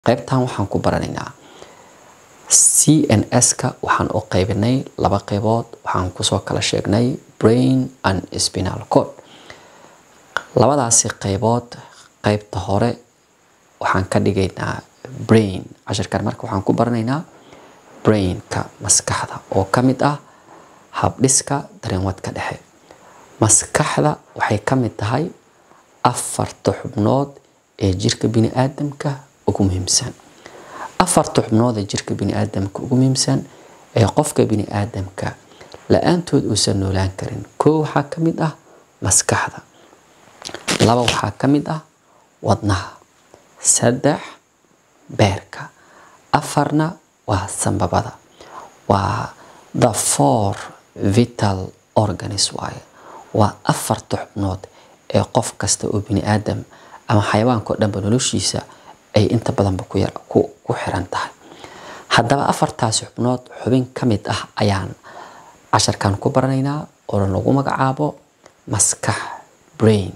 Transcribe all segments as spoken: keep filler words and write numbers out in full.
qaybtan waxaan ku baranaynaa C N S-ka waxaan u qaybinay laba qaybood. Waxaan ku soo kala sheegnay brain and spinal cord. labadaasi qaybood qaybta hore waxaan ka dhigaynaa brain. casharkan marka waxaan ku baranaynaa brain-ka maskaxda oo ka mid ah habdhiska dareenwadka dhexe. maskaxda waxay ka mid tahay afarta xubnood ee jirka bini'aadamka ugu muhiimsan. afarta xubnood ee jirka bini'aadamka ugu muhiimsan ee qofka bini'aadamka la'aantood uusan noolaan karin. koow waxaa ka mid ah maskaxda, laba waxaa ka mid ah wadnaha, saddex beerka, afarna waa sanbabada. waa the four vital organs waaye. waa afarta xubnood ee qof kasta oo bini'aadam ama xayawaanka oo dhanba noloshiisa ay inta badanba ku yar ku ku xiran tahay. haddaba afartaas xubnood xubin ka mid ah ayaan casharkan ku baranaynaa oo lagu magacaabo maskax, brain.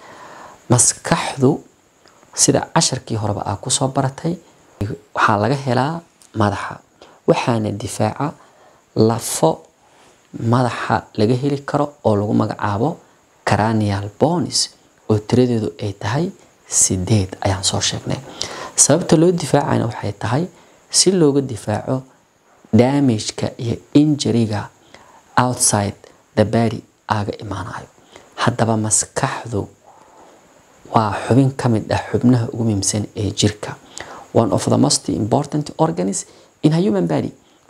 maskaxdu sida casharkii horeba aa ku soo baratay waxaa laga helaa madaxa, waxaana difaaca lafo madaxa laga heli karo oo lagu magacaabo cranial bones oo tiradeedu ay tahay sideed ayaan soo sheegnay. sababta loo difaacayna waxay tahay si looga difaaco damage-ka iyo injury-ga outside the body aaga imaanayo. haddaba maskaxdu waa xubin ka mid ah xubnaha ugu muhiimsan ee jirka, one of the most important organs in a human body.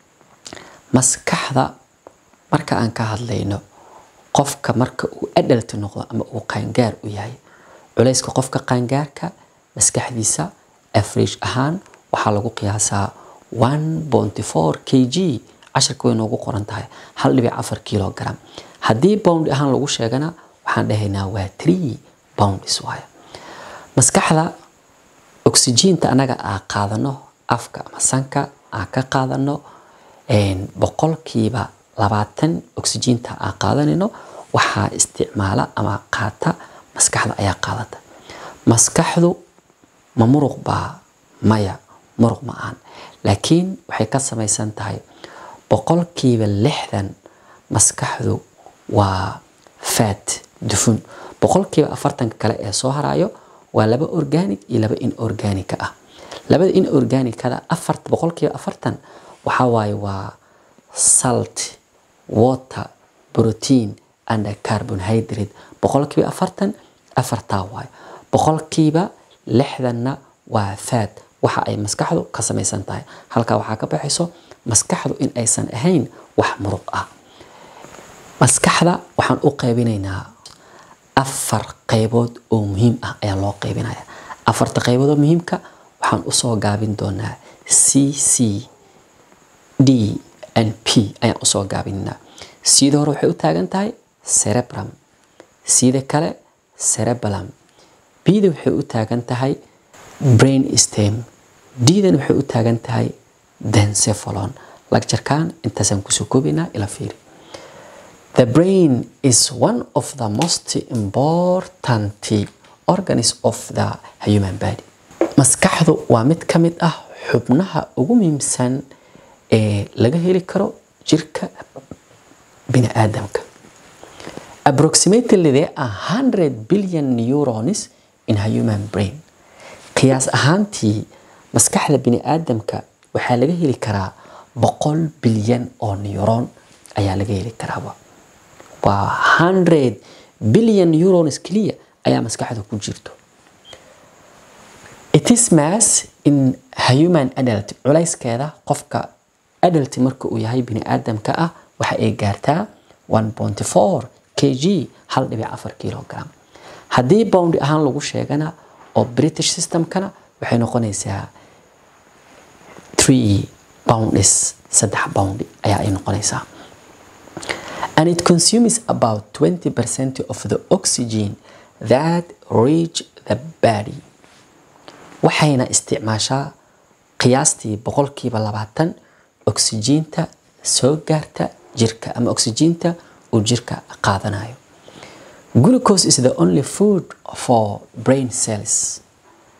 maskaxda marka aan ka hadlayno qofka marka uu adult noqdo ama uu qaangaar u yahay, culayska qofka qaangaarka maskaxdiisa average ahaan waxaa lagu qiyaasaa one point four kilogram. casharka way noogu qoran tahay hal dhibic afar kilogram. haddii pound ahaan lagu sheegana waxaan dhahaynaa waa three pounds waaye. maskaxda oxygen-ta anaga aan qaadano afka ama sanka aan ka qaadano boqolkiiba labaatan oxygen-ta aan qaadanayno waxaa isticmaala ama qaata maskaxda ayaa qaadata. maskaxdu ma muruq baa? maya, muruq ma aan, laakiin waxay ka samaysan tahay boqolkiiba lixdan maskaxdu waa fat, dufun. boqolkiiba afartanka kale ee soo harayo waa laba organic iyo laba inorganic ah. labada inorganicada afarta boqolkiiba afartan waxaa waaye waa salt, water, protein and carbohydrate. boqolkiiba afartan afartaa waaye. boqolkiiba lixdanna waa fat, waxa ay maskaxdu ka samaysan tahay. halkaa waxaa ka baxayso maskaxdu in aysan ahayn wax muruq ah. maskaxda waxaan u qaybinaynaa afar qaybood oo muhiim ah ayaa loo qaybinaya. afarta qaybood oo muhiimka waxaan u soo gaabin doonaa C, C, D and P ayaan u soo gaabinaa. sida hore waxay u taagan tahay cerebrum, sida kale cerebellum. B-da waxay u taagan tahay brain stem, D-dan waxay u taagan tahay dencephalon. lagjarkaan intaasaan kusoo koobaynaa ila fiiri. The brain is one of the most important organs of the human body. maskaxdu waa mid ka mid ah xubnaha ugu muhiimsan ee laga heli karo jirka bini'aadamka. Approximately there are one hundred billion neurons in a human brain. qiyaas ahaantii maskaxda bini'aadamka waxaa laga heli karaa boqol bilyan oo neuron ayaa laga heli karaa. waa one hundred billion neurons keliya ayaa maskaxda ku jirto. It is mass in a human adult. culayskeeda qofka adult marka uu yahay bini'aadamka ah waxa ay gaartaa one point four kilogram, hal dhibic afar kilogram. haddii pound ahaan lagu sheegana oo British system-kana waxay noqonaysaa three pounds, saddex pound ayaa ay noqonaysaa. And it consumes about twenty percent of the oxygen that reach the body. waxayna isticmaashaa qiyaastii boqolkiiba labaatan oxygen-ta soo gaarta jirka ama oxygen-ta uu jirka qaadanayo. Glucose is the only food for brain cells.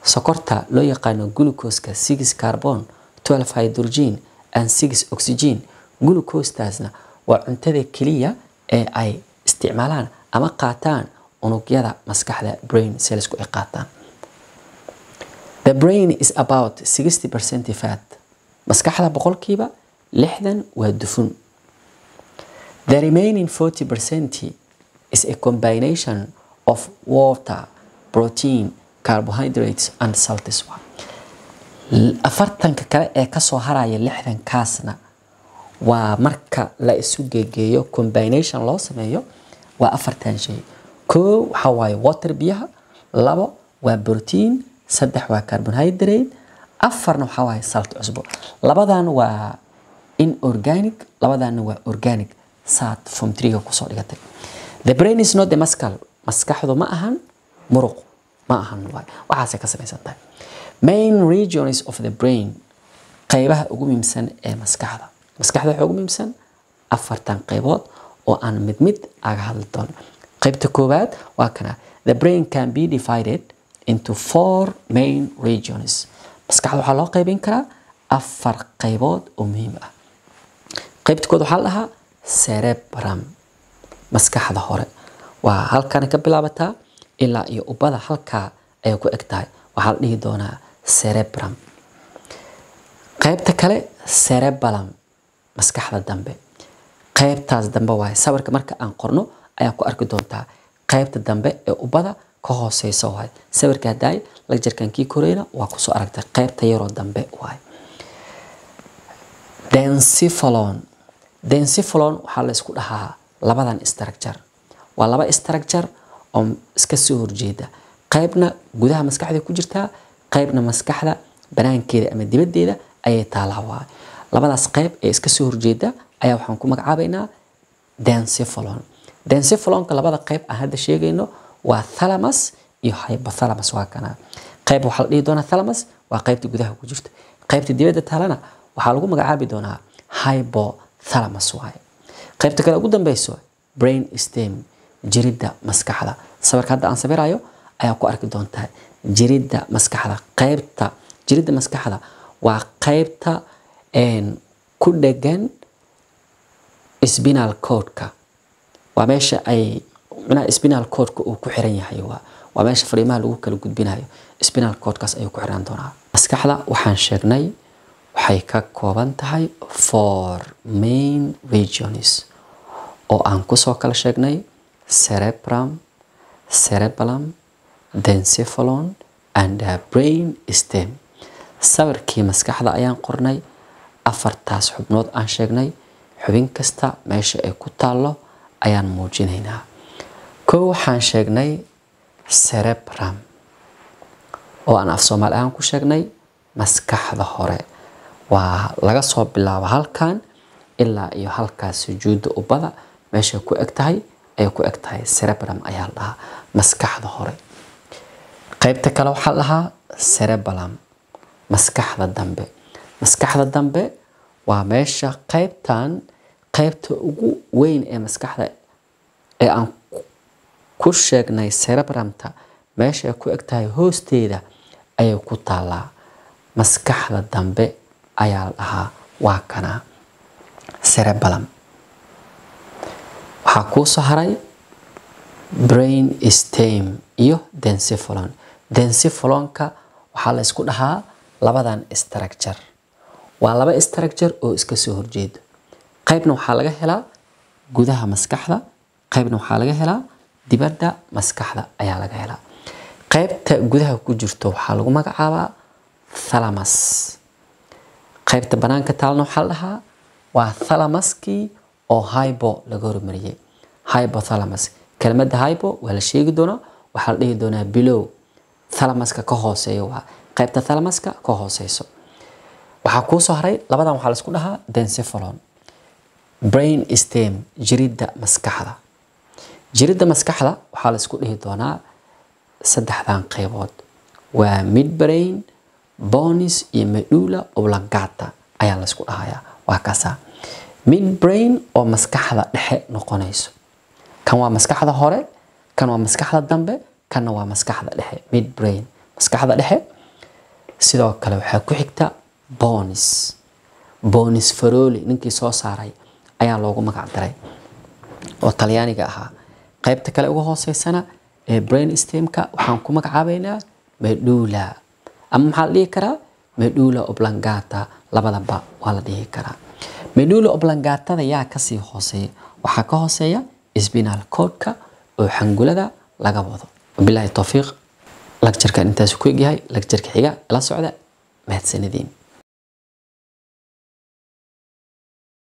sokorta loo yaqaano glucose-ka six carbon twelve hydrogen and six oxygen glucose-taasna waa cuntada keliya ee ay isticmaalaan ama qaataan unugyada maskaxda brain cells ku ay qaataan. The brain is about sixty percent fat. maskaxda boqolkiiba lixdan waa dufun. The remaining forty percent is a combination of water, protein, carbohydrates and salts. afartanka kale ee ka soo haraya lixdan kaasna waa marka la isu geegeeyo combination loo sameeyo waa afartan shay. koow waxa waaye water biyaha, labo waa protein, saddex waa carbohydrate, afarna waxa waaye salt cusbo. labadan waa inorganic, labadan waa organic. saad form three ku soo dhigatay. The brain is not the muscle. maskaxdu ma ahan muruq, ma ahan waay. waxaasay ka samaysan tahay. Main regions of the brain, qaybaha ugu muhiimsan ee maskaxda. maskaxda waxa ugu muhiimsan afartan qaybood oo aan mid mid aga hadli doono. qaybta koowaad waa kana. The brain can be divided into four main regions. maskaxda waxaa loo qaybin karaa afar qaybood oo muhiim ah. qaybta koowaad waxaa la dhahaa cerebrum, maskaxda hore. waa halkan ka bilaabataa ilaa iyo ubada halkaa ay ku eg tahay. waxaa la dhihi doonaa cerebrum. qaybta kale cerebellum, maskaxda dambe. qaybtaas dambe waaye sawirka marka aan qorno ayaa ku arki doontaa qaybta dambe ee ubada ka hooseysa waaye. sawirka haday la jarkan kii koreyna waa ku soo aragtay qaybta yaroo dambe waaye. Dencephalon. Dencephalon waxaa la isku dhahaa labadan structure. waa laba structure oo iska soo horjeeda. qaybna gudaha maskaxda ku jirtaa, qaybna maskaxda banaankeeda ama dibaddeeda ayay taalaa waa. labadaas qayb ee iska soo horjeeda ayaa waxaan ku magacaabaynaa dencephalon. Dencephalonka labada qayb aan hadda sheegayno waa thalamus iyo hypothalamus waa kana. qayb waxaa la dhihi doonaa thalamus, waa qaybta gudaha ku jirta. qaybta dibadda taalana waxaa lagu magacaabi doonaa hypothalamus waaye. qaybta kale ugu dambeyso brain stem, jiridda maskaxda. sawirka hadda aan sawirayo ayaa ku arki doontaa jiridda maskaxda. qaybta jiridda maskaxda waa qaybta een ku dhagan spinal cord-ka. waa meesha ay macnaha spinal cord-ka uu ku xiran yahay waa. waa meesha fariimaha lagu kala gudbinayo. spinal cord-kaas ayuu ku xiran doonaa. maskaxda waxaan sheegnay waxay ka kooban tahay four main regions oo aan ku soo kala sheegnay cerebrum, cerebellum, dencephalon and uh, brain stem. sawirkii maskaxda ayaan qornay. afartaas xubnood aan sheegnay. xubin kasta meesha ay ku taalo ayaan muujinaynaa. koow waxaan sheegnay cerebrum oo aan af Soomaali ahaan ku sheegnay maskaxda hore. waa laga soo bilaabo halkan ilaa iyo halkaas sujuudda ubada meesha ku eg tahay ay ku eg tahay cerebrum ayaa la dhahaa maskaxda hore. qaybta kale waxaa la dhahaa cerebellum, maskaxda dambe. maskaxda dambe waa meesha qaybtan qaybta ugu weyn ee maskaxda ee aan ku sheegnay cerebrumta meesha ay ku eg tahay hoosteeda ayay ku taalaa. maskaxda dambe ayaa la dhahaa waa kana cerebellum. waxaa kuu soo haray brain stem iyo dencephalon. dencephalonka waxaa la isku dhahaa labadan structure. waa laba structure oo iska soo horjeeda. qaybna waxaa laga helaa gudaha maskaxda, qaybna waxaa laga helaa dibadda maskaxda ayaa laga helaa. qaybta gudaha ku jirto waxaa lagu magacaabaa thalamus. qaybta banaanka taalna waxaa la dhahaa waa thalamuskii oo hypo laga hormariyay. hypothalamus. kelmadda hypo waa la sheegi doonaa. waxaa la dhihi doonaa below. thalamuska ka hooseeyo waa qaybta thalamuska ka hooseyso. waxaa kuu soo haray labadan waxaa la isku dhahaa dencephalon. brain stem, jiridda maskaxda. jiridda maskaxda waxaa la isku dhihi doonaa saddexdan qaybood. waa midbrain, bones iyo medulla oblongata ayaa la isku dhahayaa. waa kaasa midbrain oo maskaxda dhexe noqonayso. kan waa maskaxda hore, kan waa maskaxda dambe, kanna waa maskaxda dhexe. midbrain maskaxda dhexe sidoo kale waxaa ku xigta bonis bonis faroli ninkii soo saaray ayaa loogu magac daray oo talyaaniga ahaa qaybta kale ugu hooseysana ee brainstemka waxaan ku magacaabaynaa medulla ama maxaa la dhihi karaa medulla oblongata labadaba waa la dhihi karaa medulla oblongatada yaa kasii hooseeya waxaa ka hooseeya spinal cordka oo xangulada laga wado billahi tawfiiq lagjarka intaas ku egyahay lagjarka xiga la socda mahadsanidin